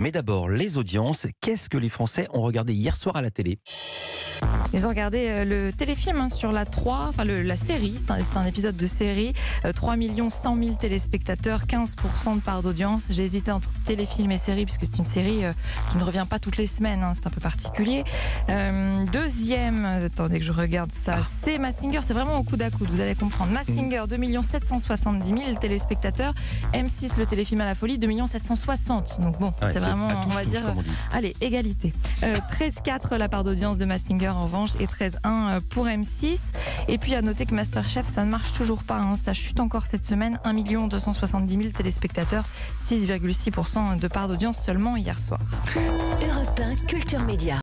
Mais d'abord, les audiences. Qu'est-ce que les Français ont regardé hier soir à la télé ? Ils ont regardé le téléfilm sur la 3, la série, c'est un épisode de série, 3 100 000 téléspectateurs, 15% de part d'audience. J'ai hésité entre téléfilm et série puisque c'est une série qui ne revient pas toutes les semaines, c'est un peu particulier. Deuxième, attendez que je regarde ça, c'est Mask Singer, c'est vraiment au coude à coude, vous allez comprendre. Mask Singer, 2 770 000 téléspectateurs, M6 le téléfilm à la folie, 2 760 000. Donc bon, c'est vraiment, on va dire, allez, égalité. 13,4 la part d'audience de Mask Singer en revanche et 13,1 pour M6. Et puis à noter que Masterchef, ça ne marche toujours pas, ça chute encore cette semaine, 1 270 000 téléspectateurs, 6,6% de part d'audience seulement hier soir. Europe 1 Culture Média.